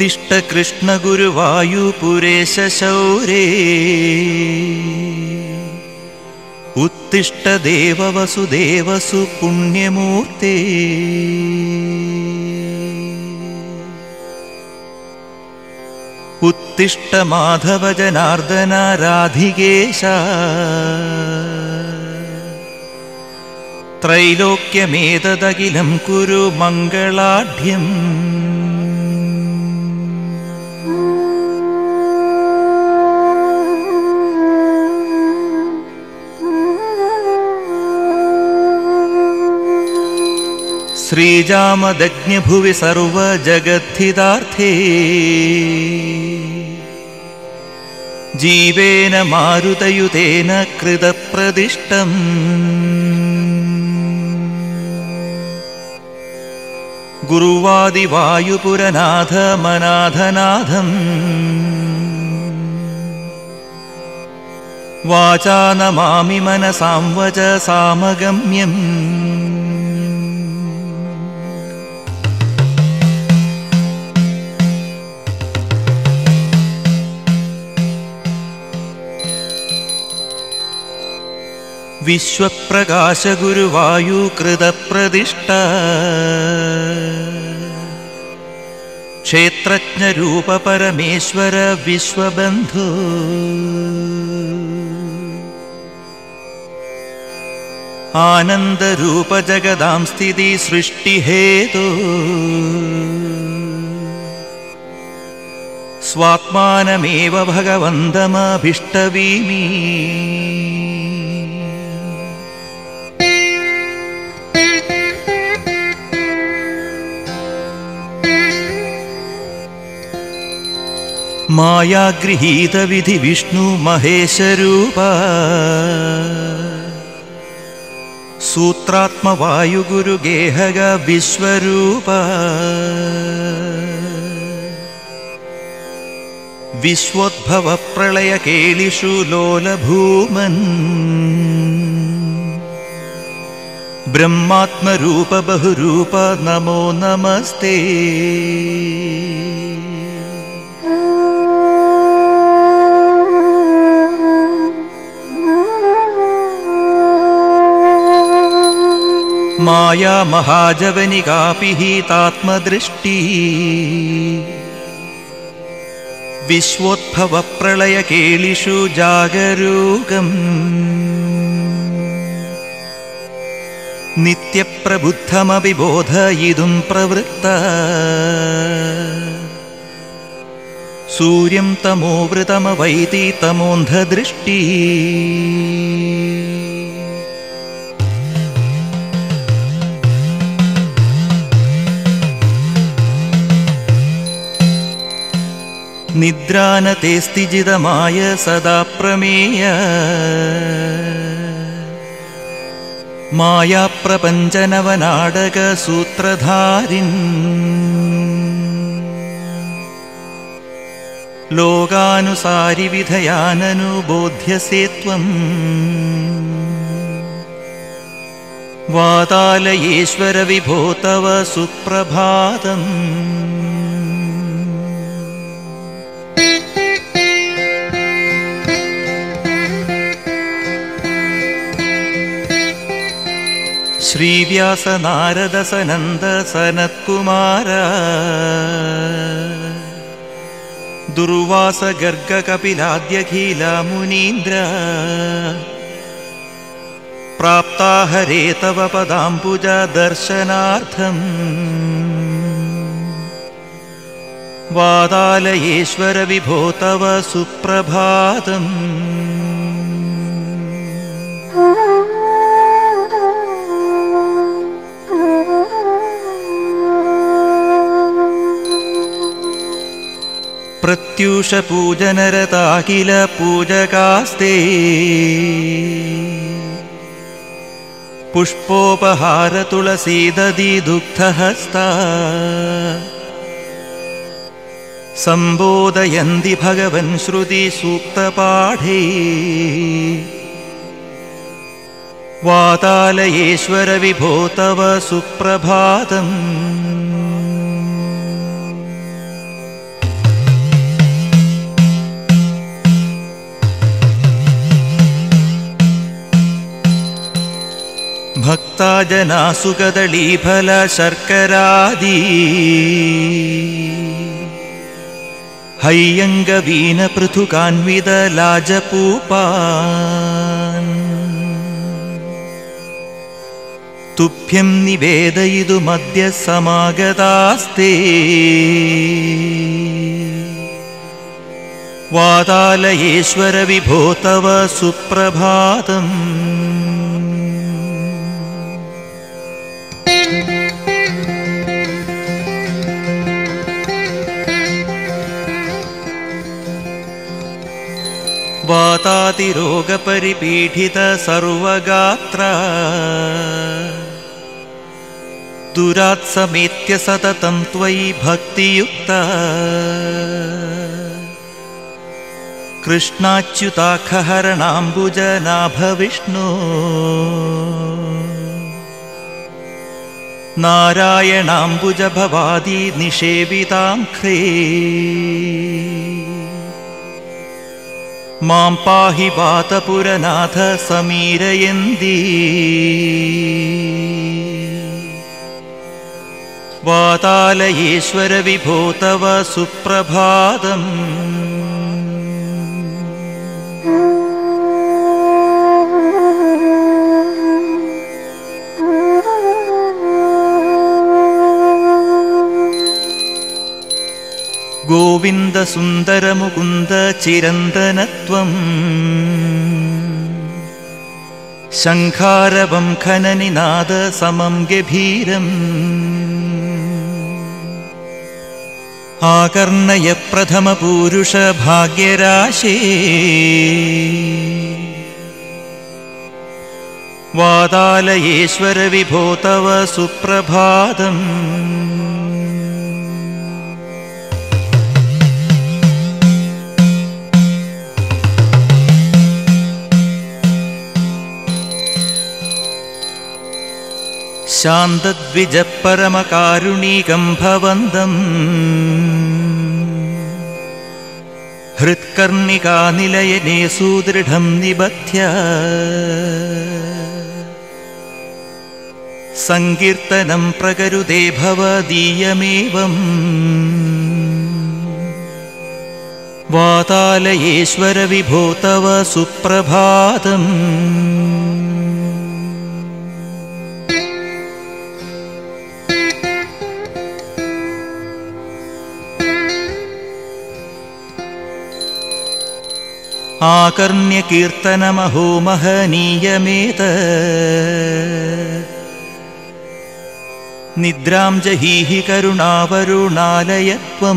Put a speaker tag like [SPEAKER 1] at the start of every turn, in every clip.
[SPEAKER 1] उत्तिष्ठ कृष्ण गुरुवायुपुरेश शौरे उत्तिष्ठ देव वसुदेवसु पुण्यमूर्ते उत्तिष्ठ माधव जनार्दन राधिकेश त्रैलोक्यमेतदखिलं कुरु मङ्गलाढ्यम् श्रीजामदग्न्यभुवि सर्वजगद्धितार्थे जीवेन मारुतयुतेन कृतप्रदिष्टम् गुरुवादिवायुपुरनाथमनाथनाथम् वाचा नमामि मनसां वचसामगम्यम् विश्वप्रकाश गुरुवायुकृतप्रदिष्टा क्षेत्रज्ञ रूप परमेश्वर विश्वबन्धु आनंद रूप जगदां स्थिति सृष्टि हेतु स्वात्मानमेव भगवन्तमभीष्टवीमि माया गृहीत विधि विष्णु महेश रूप सूत्रात्म वायु गुरु गेहग विश्वरूप विश्वोद्भव प्रलय केलिषु लोलभूमन् ब्रह्मात्म रूप बहुरूप नमो नमस्ते माया महाजवनिकापिहितात्मदृष्टि विश्वोद्भव प्रलय केलिषु जागरूकम् नित्यप्रबुद्धमविबोधयितुं प्रवृत्ता सूर्यं तमोवृतमवैति तमोन्धदृष्टि निद्रानतेस्तिजितमाय सदा प्रमेय माया प्रपञ्चनवनाटक सूत्रधारिन् लोकानुसारि विधयाननुबोध्यसे त्वम् वातालयेश्वर विभो तव सुप्रभातम् श्रीव्यास नारद सनंद सनत्कुमार दुर्वास गर्ग कपिलाद्यखिल मुनीन्द्र प्राप्ता हरे तव पदाम्बुज दर्शनार्थम् वातालयेश्वर विभो तव सुप्रभातम् प्रत्यूष पूजनरता किल पूजकास्ते पुष्पोपहार तुलसी दधि दुग्धहस्ता संबोधयन्ति भगवन् श्रुति सूक्तपाठे वातालयेश्वर विभो तव सुप्रभातम् ഭക്താജനാസുകദളീഫല ശർക്കരാദി ഹയ്യംഗവീന പൃഥുകാൻവിത ലാജപൂപാൻ തുഭ്യം നിവേദയിതുമദ്യ സമാഗതാസ്തേ വാതാലയേശ്വര വിഭോ തവ സുപ്രഭാതം. വാതാതിരോഗപരിപീഠിത സർവഗാത്ര ദുരാത്സമേത്യ സതതം ത്വയി ഭക്തിയുക്ത കൃഷ്ണാച്യുതാഖഹരണാംബുജനാഭവിഷ്ണു നാരായണാംബുജഭവാദി നിഷേവിതാംഘ്രേ മാം പാഹി വാതപുരനാഥ സമീരയന്തി വാതാലയേശ്വര വിഭോ തവ സുപ്രഭാതം. ഗോവിന്ദ സുന്ദര മുകുന്ദ ചിരന്തനത്വം ശംഖാരവം ഖനനിനാദ സമം ഗഭീരം ആകർണയ പ്രഥമ പൂരുഷ ഭാഗ്യരാശേ വാതാലയേശ്വര വിഭോ തവ സുപ്രഭാതം. ശാന്തദ്വിജപരമകാരുണീകം ഭവന്തം ഹൃത്കർണികാനിലയനേ സുദൃഢം നിബധ്യ സങ്കീർത്തനം പ്രകരുതേ ഭവദീയമേവം വാതാലയേശ്വര വിഭോ തവ സുപ്രഭാതം. ആകർണ്യ കീർത്തനമഹോ മഹനീയമേത നിദ്രാം ജഹീഹി കരുണാവരുണാലയത്വം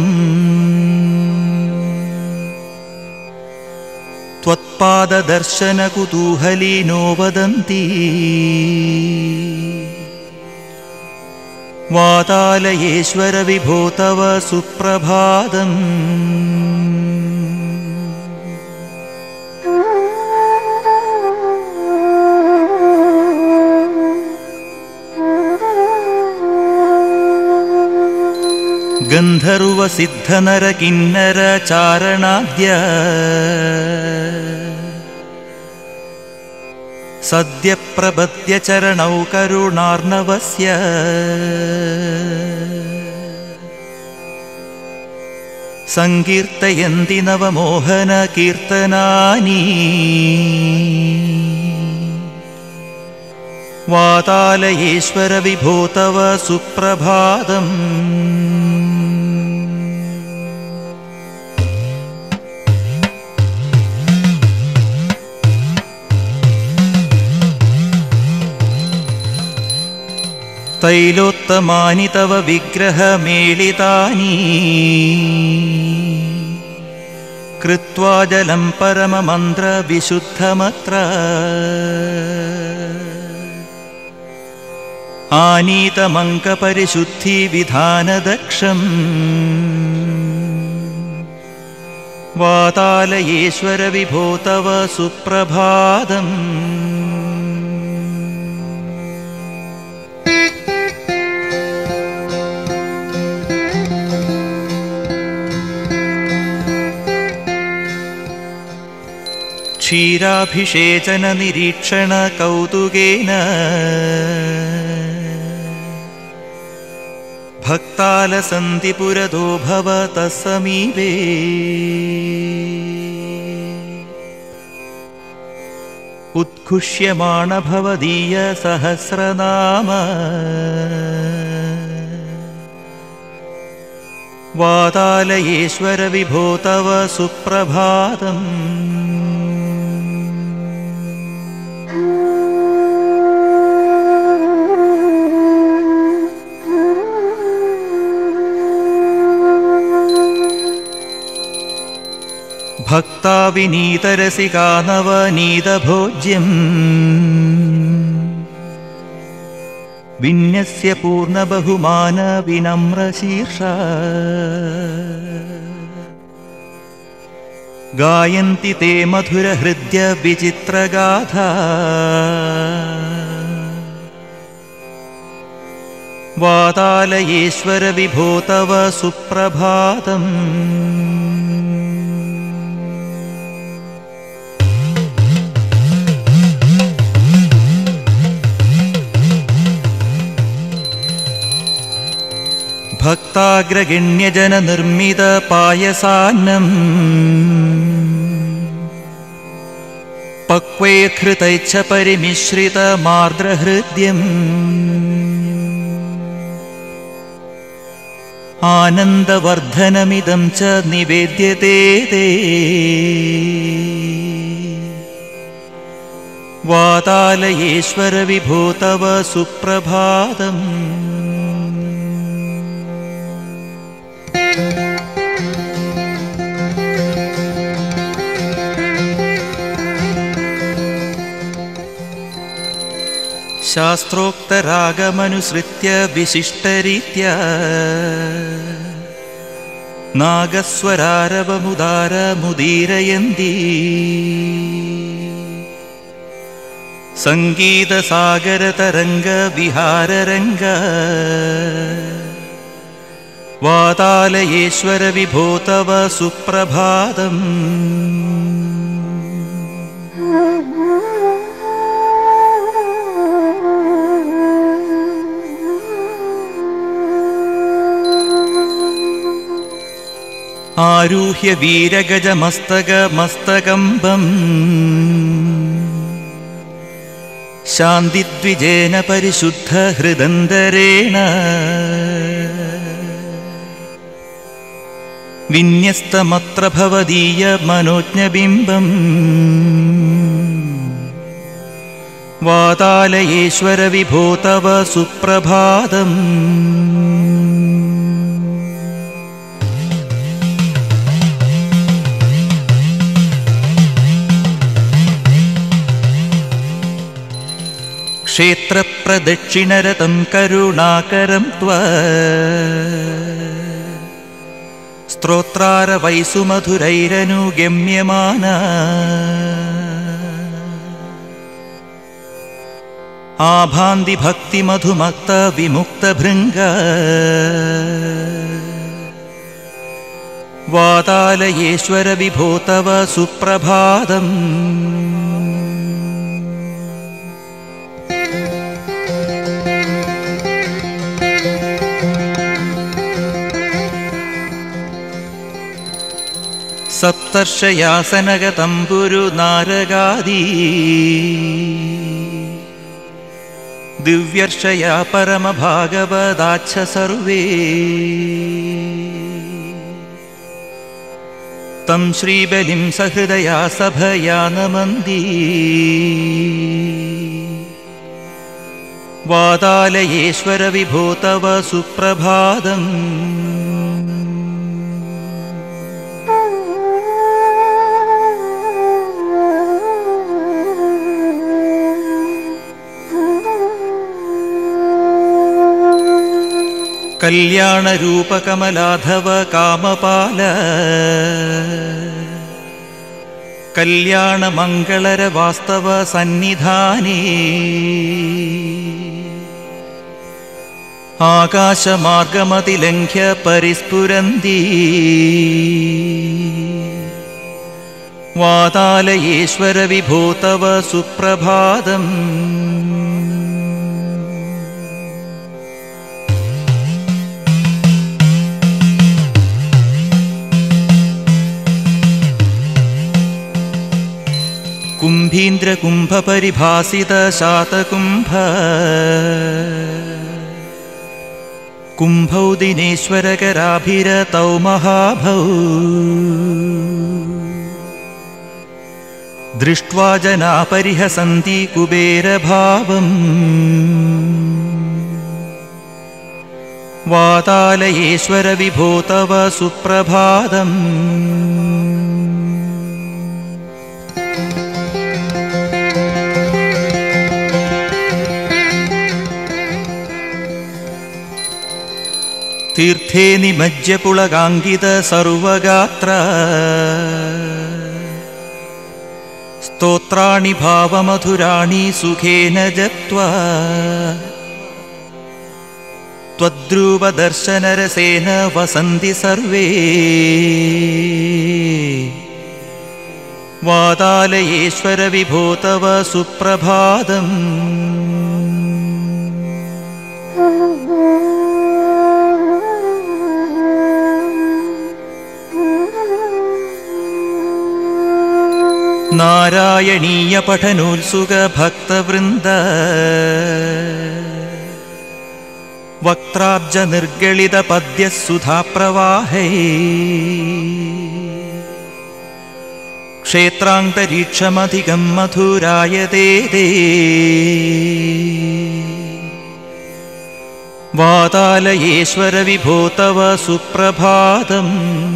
[SPEAKER 1] ത്വത്പാദദർശന കുതൂഹലീനോ വദന്തി വാതാലയേശ്വര വിഭോ തവ സുപ്രഭാതം. ഗന്ധർവ സിദ്ധനര കിന്നര ചാരണാദ്യ സദ്യ പ്രപദ്യ ചരണൗ കരുണാർണവസ്യ സങ്കീർത്തയന്തി നവമോഹന കീർത്തനാനി വാതാലയേശ്വര വിഭോ തവ സുപ്രഭാതം. തൈലോത്തമാനി തവ വിഗ്രഹമേളിതാനി കൃത്വാ ജലം പരമമന്ത്ര വിശുദ്ധമത്ര ആനീതമംഗപരിശുദ്ധി വിധാനദക്ഷം വാതാലയേശ്വര വിഭോ തവ സുപ്രഭാതം. क्षीराभिषेचन निरीक्षण कौतुकेन भक्तालसन्ति पुरतो भवतः समीपे उत्कुष्यमाण भवदीय सहस्रनाम वातालयेश्वर विभो तव सुप्रभातम्। भक्ता विनीतरसिका नवनीतभोज्यम् विन्यस्य पूर्णबहुमान विनम्रशीर्षा गायन्ति ते मधुरहृद्य विचित्रगाथा वातालयेश्वर विभो तव सुप्रभातम्। भक्ताग्रगण्यजन निर्मित पायसान्नम् पक्वैर्हृतैश्च परिमिश्रित मार्द्रहृद्यम् आनन्दवर्धनमिदं च निवेद्यते ते वातालयेश्वर विभो तव सुप्रभातम्। शास्त्रोक्तरागमनुसृत्य विशिष्टरीत्या नागस्वरारवमुदारमुदीरयन्ती संगीतसागरतरङ्गविहाररङ्ग वातालयेश्वर विभो तव सुप्रभातम्। आरुह्य वीरगजमस्तकमस्तकम्बम् शान्तिद्विजेन परिशुद्ध हृदन्तरेण विन्यस्तमत्र भवदीय मनोज्ञबिम्बम् वातालयेश्वर विभो तव सुप्रभातम्। क्षेत्रप्रदक्षिणरतं करुणाकरं त्वा स्तोत्रारवैसुमधुरैरनुगम्यमाना आभान्ति भक्तिमधुमत्त विमुक्तभृङ्ग वातालयेश्वर विभो तव सुप्रभातम्। सप्तर्षयासनगतं गुरुनारगादी दिव्यर्षया परमभागवदाच्च सर्वे तं श्रीबलिं सहृदया सभया नमन्ति वातालयेश्वर विभो तव सुप्रभातम्। कल्याणरूपकमलाधव कामपाल कल्याणमङ्गलर वास्तव सन्निधाने आकाशमार्गमतिलङ्घ्य परिस्फुरन्ति വാതാലയേശ്വര വിഭോ തവ സുപ്രഭാതം. കുംഭീന്ദ്രകുംഭപരിഭാസിത ശാതകുംഭ കുംഭൗ ദിനേശ്വരകരാഭിരതൗ മഹാഭൗ ദൃഷ്ട്വാ ജനാ പരിഹസന്തി കുബേരഭാവം. വാതാലയേശ്വര വിഭോ തവ സുപ്രഭാതം. തീർത്ഥേ നിമജ്യ പുളകാങ്കിത സർവഗാത്ര സ്തോത്രാണി ഭാവമധുരാണി സുഖേന ജപ്ത്വാ ത്വദ്രൂപദർശനരസേന വസന്തി സർവേ. വാതാലയേശ്വര വിഭോ തവ സുപ്രഭാതം. നാരായണീയ പഠനോത്സുക ഭക്തവൃന്ദ വക്ത്രാബ്ജ നിർഗളിത പദ്യസുധാപ്രവാഹൈ ക്ഷേത്രാന്തരീക്ഷമധികം മധുരായതേ. വാതാലയേശ്വര വിഭോ തവ സുപ്രഭാതം.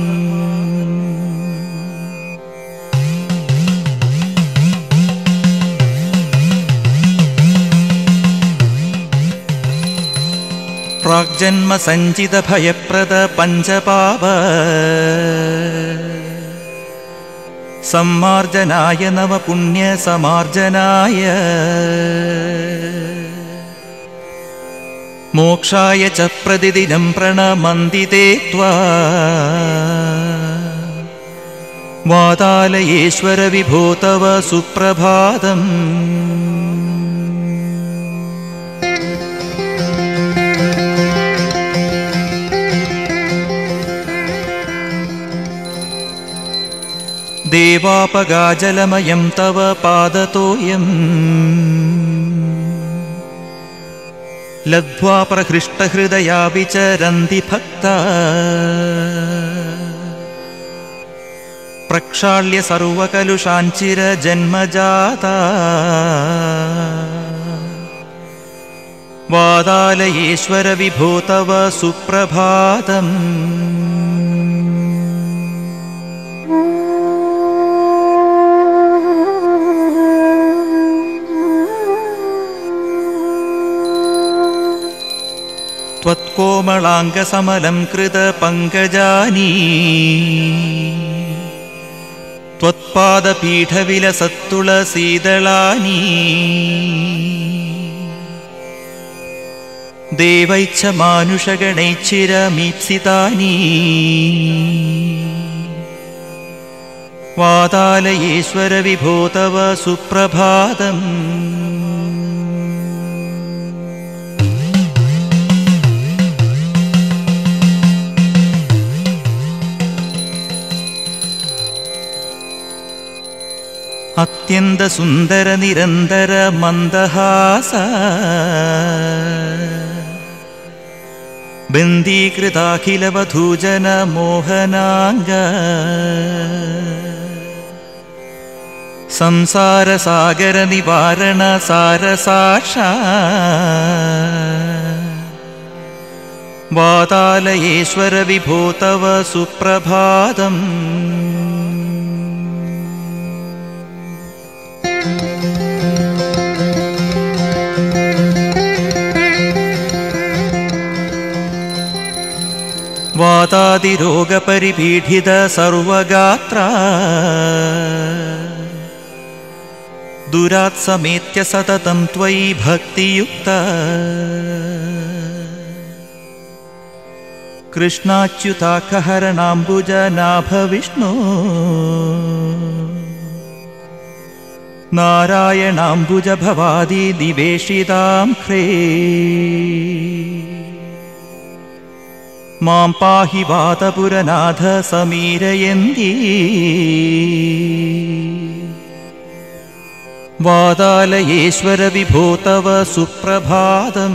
[SPEAKER 1] പ്രാഗ്ജന്മ സഞ്ചിത ഭയപ്രദ പഞ്ചപാപ സമ്മാർജനായ നവപുണ്യ സമാർജനായ മോക്ഷായ ച പ്രതിദിനം പ്രണമന്തി തേ ത്വാ. വാതാലയേശ്വര വിഭോ തവ സുപ്രഭാതം. ദേവാപഗാജലമയം തവ പാദതോയം ലബ്ധ്വാ പ്രഹൃഷ്ടഹൃദയാ വിചരന്തി ഭക്താ. പ്രക്ഷാള്യ സർവകലുഷാഞ്ചിരജന്മജാതാ. വാതാലയേശ്വര വിഭോ തവ സുപ്രഭാതം. ത്വത്കോമളാംഗസമലം കൃത പങ്കജാനീ ത്വത്പാദപീഠവിലസത്തുളസീദളാനി ദേവൈച്ഛ മാനുഷഗണൈശ്ചിരമീപ്സിതാനി. വാതാലയേശ്വര വിഭോ തവ സുപ്രഭാതം. അത്യന്ത സുന്ദര നിരന്തര മന്ദഹാസ ബന്ധീകൃതാഖിലവധൂജന മോഹനാംഗ സംസാരസാഗര നിവാരണ സാരസാക്ഷ. വാതാലയേശ്വര വിഭോ തവ സുപ്രഭാതം. വാതാതിരോഗപരിപീഡിത സർവഗാത്ര ദുരാത്സമേത്യ സതതം ത്വയി ഭക്തിയുക്ത. കൃഷ്ണാച്യുതാഖഹരണാംബുജനാഭ വിഷ്ണു നാരായണാംബുജഭവാദി ദിവേഷിതാം ഖ്രേ മാം പാഹി വാതപുരനാഥ സമീരയന്തി വാതാലയേശ്വര വിഭോ തവ സുപ്രഭാതം.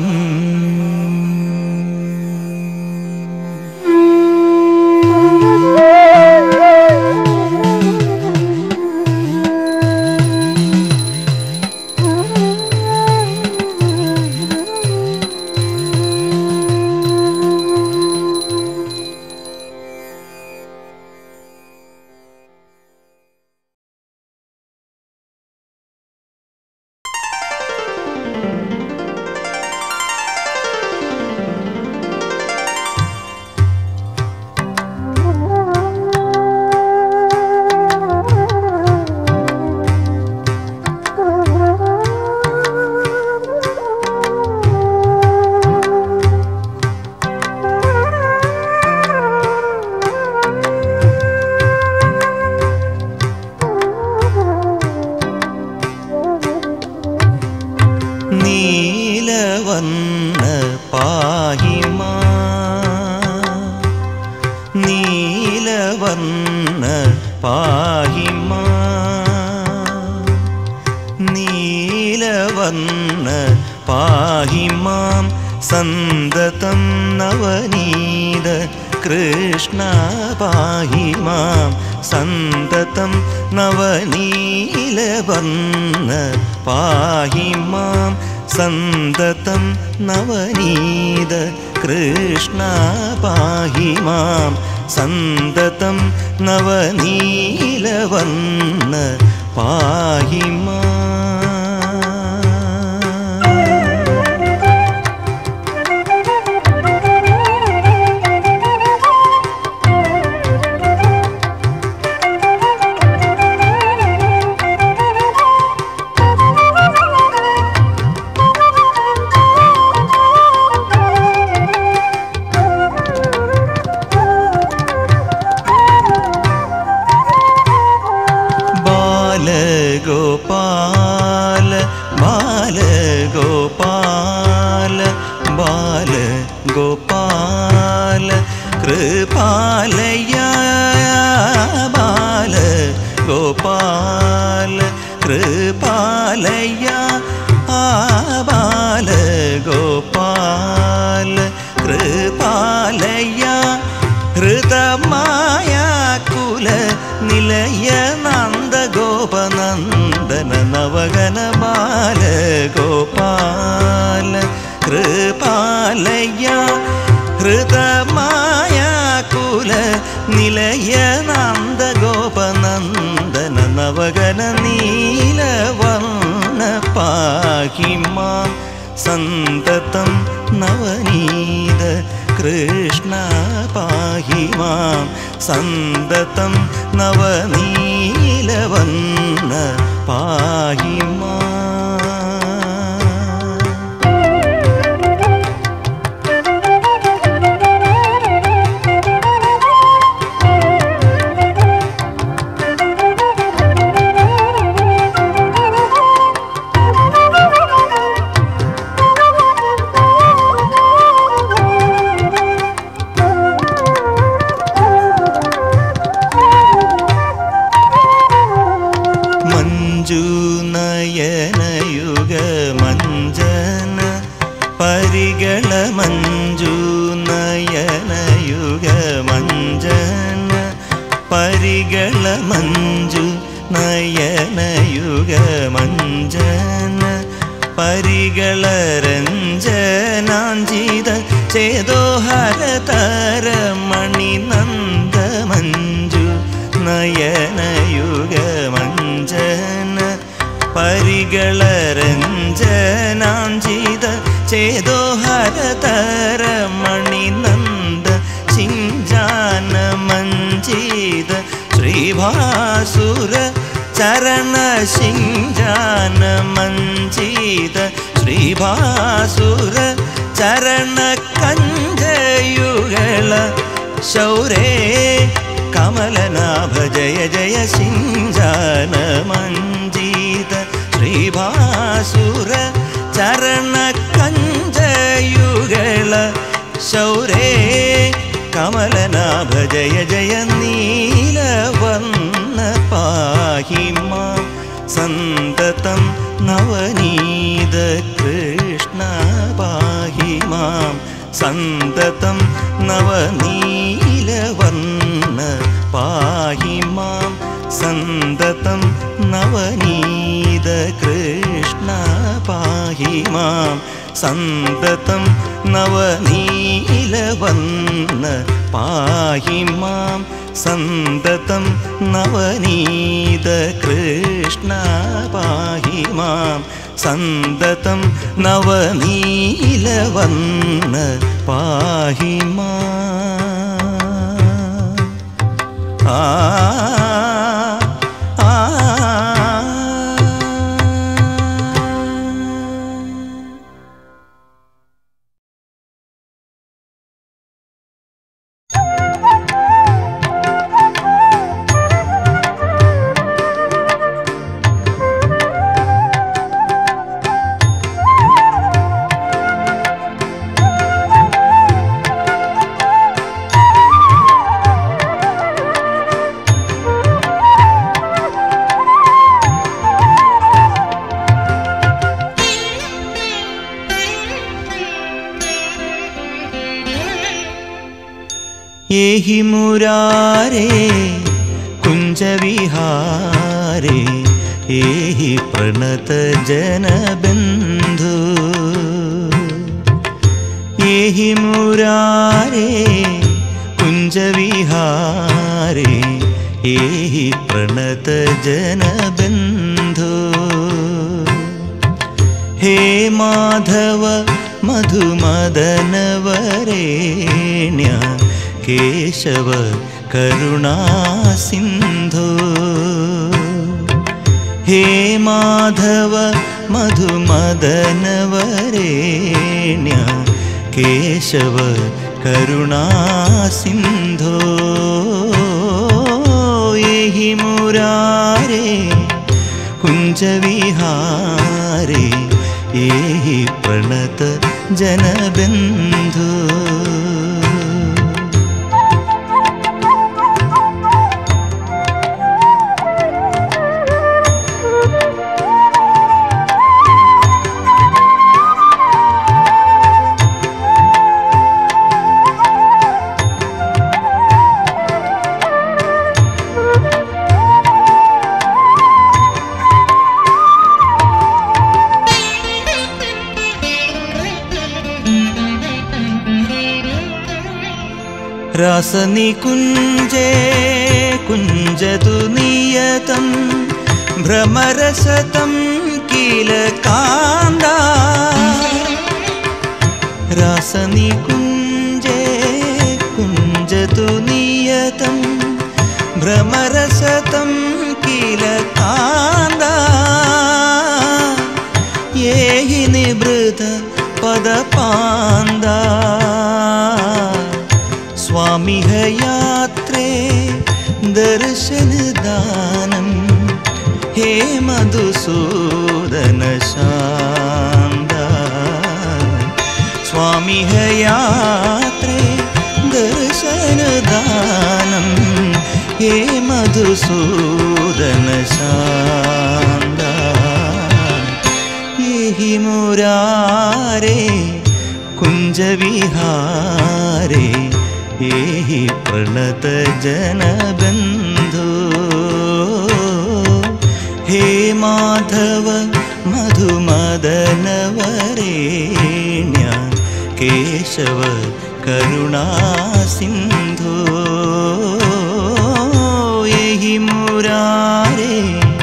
[SPEAKER 1] സന്തതം നവനീത കൃഷ്ണ പാഹി മാം സന്തതം നവനീലവർണ്ണ പാഹി മാം സന്തതം നവനീത കൃഷ്ണ പാഹി മാം സന്തതം നവനീലവർണ്ണ പാഹി മാം. Gopal, Bal Gopal, Bal Gopal, Kripalaya, Bal Gopal, Kripalaya, Bal Gopal, Kripalaya, Hritamaya Kula Nilaya Nanda Gopanandana Navagana Bala Gopala Kripalaya Hritamaya Kula Nilaya Nanda Gopanandana Navagana Nilavarna Pahi Mam Santatam Navanida Krishna Pahi Mam Sandatam Navanilavanna Pahi Mam. പരിഗള Manju Nayana യുഗ മഞ്ജന പരിഗള Manju Nayana യുഗ മഞ്ജന പരിഗള രഞ്ജനാഞ്ജിത ചേതോഹര തര മണിനന്ദ മഞ്ജു നയന യുഗ മഞ്ജന പരിഗള രഞ്ജനാഞ്ജിത ചേതോഹര തര മണിനന്ദ സിഞ്ചാന മഞ്ജിത ശ്രീഭാസുര ചരണ സിഞ്ചാന മഞ്ജിത ശ്രീഭാസുര ചരണ കഞ്ചയുഗള ശൗരേ കമലനാഭ ജയ ജയ സിഞ്ചാന മഞ്ജിത സുഗ്രീവാസുര ചരണകഞ്ചയുഗള ശൗരേ കമലനാഭ ജയ ജയ നീലവർണ്ണ പാഹി മാം സന്തതം നവനീത കൃഷ്ണ പാഹി മാം സന്തതം നവനീലവർണ്ണ പാഹി മാം സന്തതം നവനീത കൃഷ്ണ പാഹി മാം സന്തതം നവനീലവർണ്ണ പാഹി മാം സന്തതം നവനീത കൃഷ്ണ പാഹി മാം സന്തതം നവനീലവർണ്ണ പാഹി മാം ആ एहि मुरारे कुञ्जविहारे एहि प्रणत जनबन्धु एहि मुरारे कुञ्जविहारे एहि प्रणत जनबन्धु हे माधव मधुमदनवरेण्य केशव करुणासिन्धो हे माधव मधुमदनवरेण्य केशव करुणासिन्धो एहि मुरारे कुञ्जविहारे एहि प्रणत जनबन्धु रासनिकुञ्जे कुञ्जतु नियतं भ्रमरसतं किल कान्दा रासनिकुञ्जे कुञ्जतु नियतं भ्रमरसतं किल कान्दा ये हि निवृत पदपान्दा स्वामी है यात्रे दर्शन दानम हे मधुसूदन शांदा स्वामी है यात्रे दर्शन दानम हे मधुसूदन शांदा यही मुरारे कुंज विहारे एहि प्रणत जनबन्धो हे माधव मधुमदनवरेण्य केशव करुणासिन्धो एहि मुरारे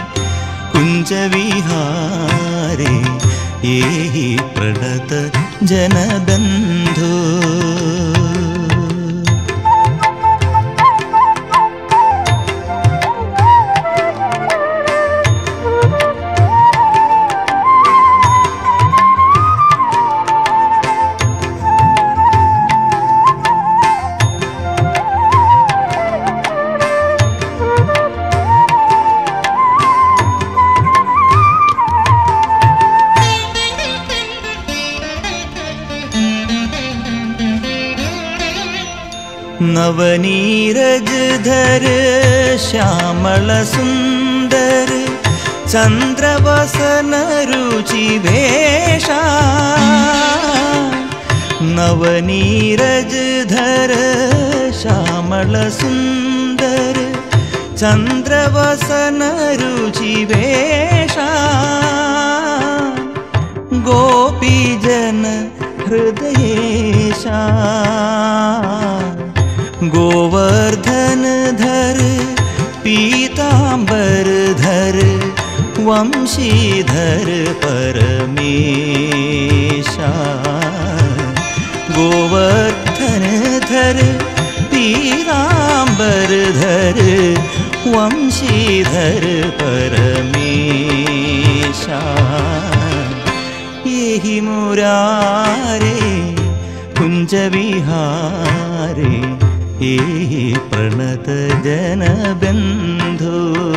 [SPEAKER 1] कुञ्जविहारे एहि प्रणत जनबन्धो नवनीरजधर श्यामल सुंदर चंद्रवसन रुचि वेशा नवनीरजधर श्यामल सुंदर चंद्रवसन रुचि वेशा गोपीजन हृदयेशा गोवर्धन धर पीतांबर धर वंशीधर परमेशा गोवर्धन धर पीतांबर धर वंशीधर परमेशा येहि मुरारे कुंज विहारे येहि प्रणत जन बंधो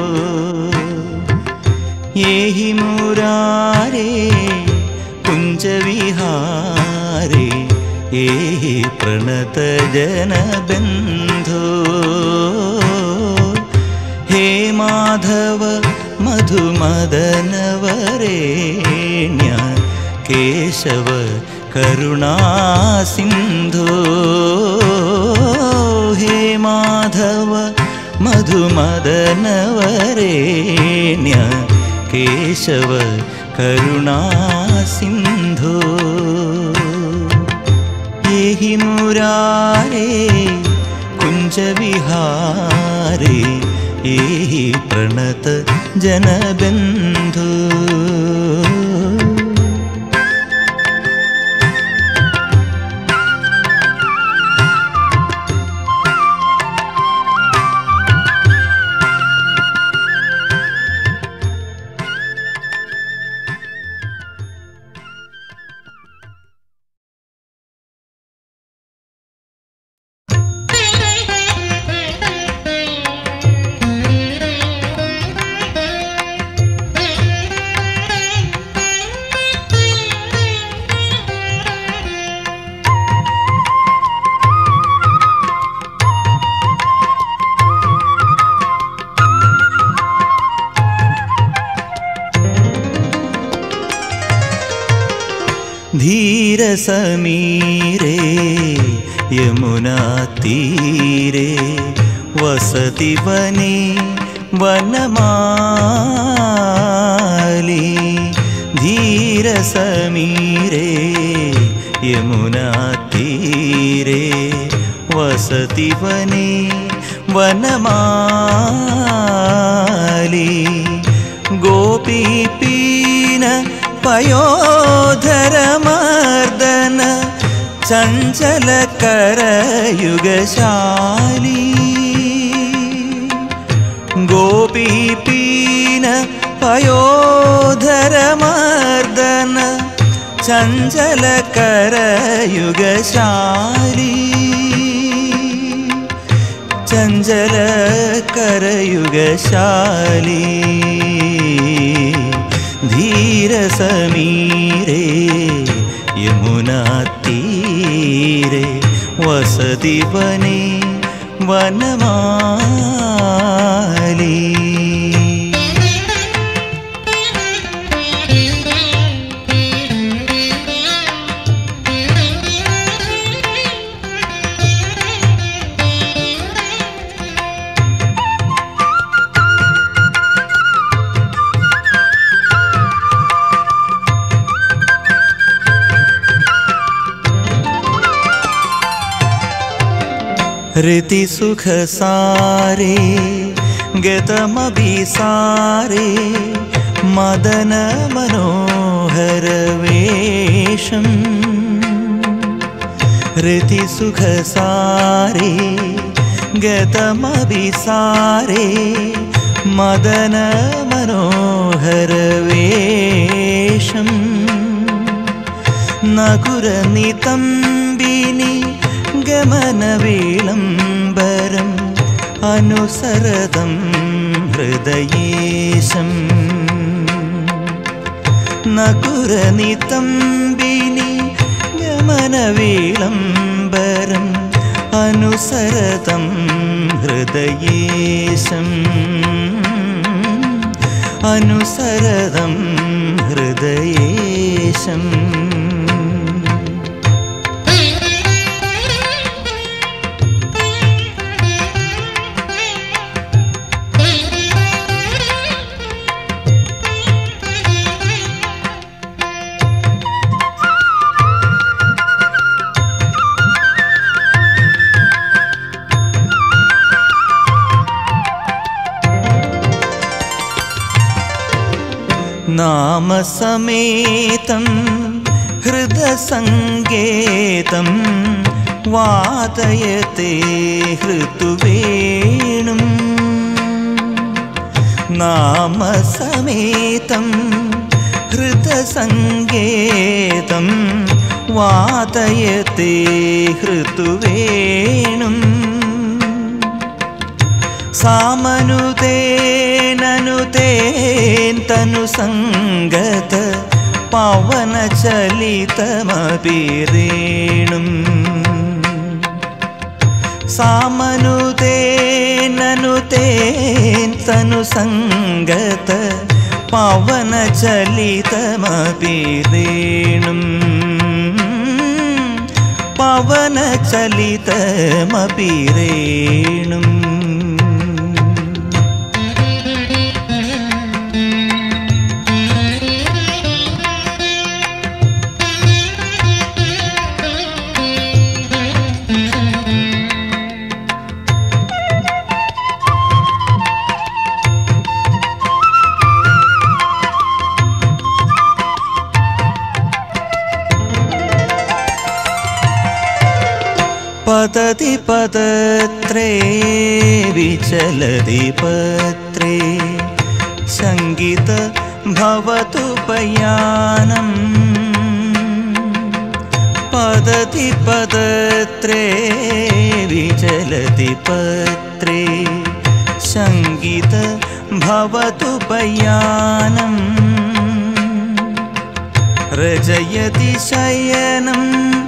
[SPEAKER 1] येहि मुरारे कुंज विहारे येहि प्रणत जन बंधो हे माधव मधुमदन वरेण्य केशव करुणा सिंधो हे माधव मधुमदन वरेण्य केशव करुणा सिंधो येहि मुरारे कुंज विहारे येहि प्रणत जन बंधो धीर समीरे यमुना तीरे वसति वने वनमाली धीर समीरे यमुना तीरे वसति वने वनमाली गोपी पीन पयोधर मर्दन चंचल करयुगशाली गोपी पीन पयोधर मर्दन चंचल करयुगशाली चंचल करयुगशाली धीर समीरे यमुना तीरे वसति वने वनमाली ऋति सुख सारे गतमभिसारे मदन मनोहर वेशम ऋति सुख सारे गतमभिसारे मदन मनोहर वेशम नकुरनितंबिनी गमन विलंबरम अनुसरदं हृदयेशं नकुरनितंबिनी गमन विलंबरम അനുസരതം ഹൃദയേശം അനുസരതം ഹൃദയേശം നാമസമേതം ഹൃദസങ്കേതം വാതയത്തെ ഹൃതുവേണും നാമസമേതം ഹൃദസങ്കേതം വാതയത്തെ ഹൃതുവേണും സാമനുതേനനുതേൻ തനുസംഗത പവനചലിതമഭിരേണും സാമനുതേനനുതേൻ തനുസംഗത പവനചലിതമഭിരേണും പവനചലിതമഭിരേണും പതതി പദത്രേ വിചലതി പത്രേ സംഗീത ഭവതു പയാനം പതതി പദത്രേ വിചലതി പത്രേ സംഗീത ഭവതു പയാനം രജയതി ശയനം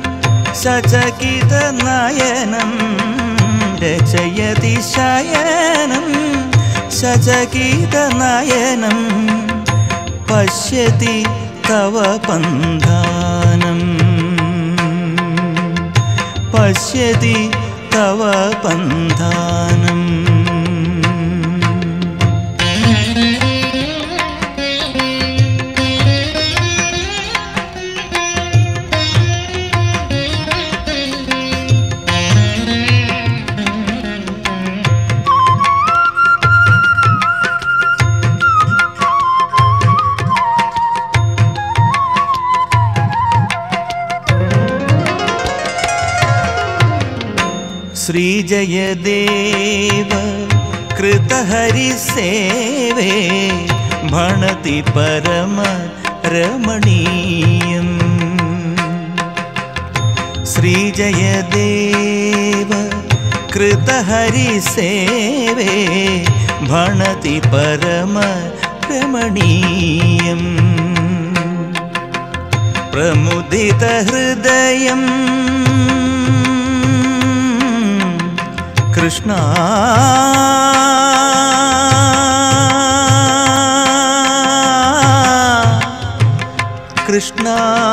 [SPEAKER 1] സചകിതനയനം രചയതി ശയനം സചകിതനയനം പശ്യതി തവ പന്ഥാനം പശ്യതി തവ പന്ഥാനം श्रीजयदेव कृतहरिसेवे भणति परम रमणीयम् श्रीजयदेव कृतहरिसेवे भणति परम रमणीयम् प्रमुदितहृदयम् कृष्ण कृष्ण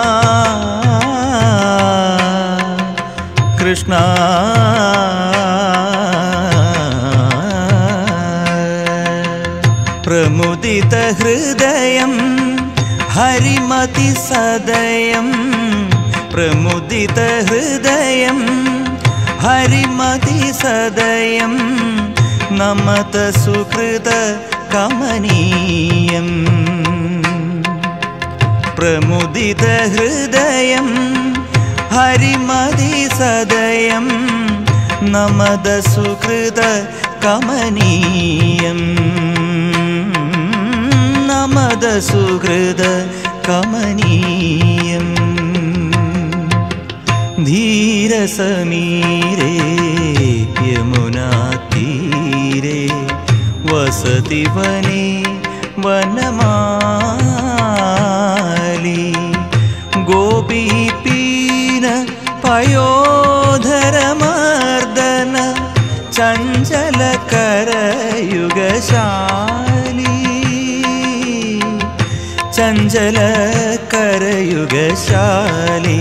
[SPEAKER 1] कृष्ण प्रमुदित हृदयं हरिमति सदयं प्रमुदित हृदयं हरिमति सदयं नमत सुकृत कमनीयं प्रमुदित हृदयं हरिमति सदयं नमद सुकृत कमनीयं नमद सुकृत कमनीयं धीरसमीरे यमुनातीरे वसति वने वनमाली गोपीपीन पयोधरमर्द ചഞ്ചല കരയുഗശാലി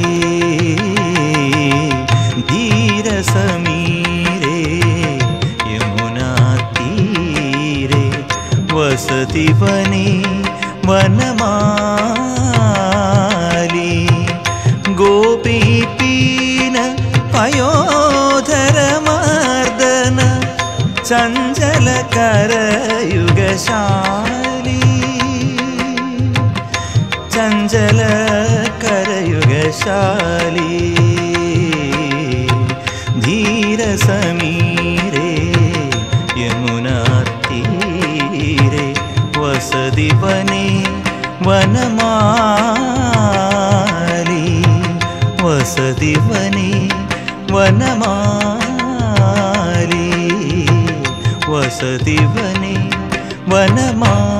[SPEAKER 1] ധീരസമീരേ യമുനാതീരേ വസതി വനേ വനമാലി ഗോപീപീന പയോധരമർദന ചഞ്ചല കരയുഗശാലി ചഞ്ചല കരയുഗശാലി ധീരസമീരേ യമുനാതീരേ വസതി വനേ വനമാലി വസതി വനേ വനമാലി വസതി വനേ വനമാലി